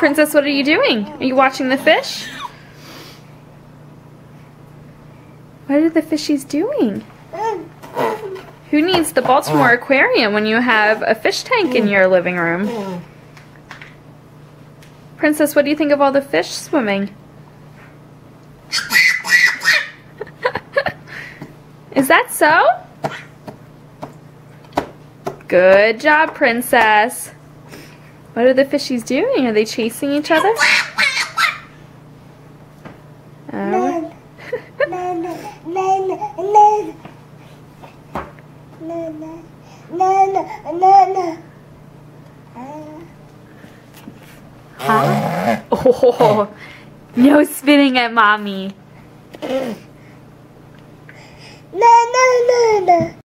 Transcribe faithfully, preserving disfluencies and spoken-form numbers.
Princess, what are you doing? Are you watching the fish? What are the fishies doing? Who needs the Baltimore Aquarium when you have a fish tank in your living room? Princess, what do you think of all the fish swimming? Is that so? Good job, Princess. What are the fishies doing? Are they chasing each other? Oh. Huh? Oh, no spitting at mommy.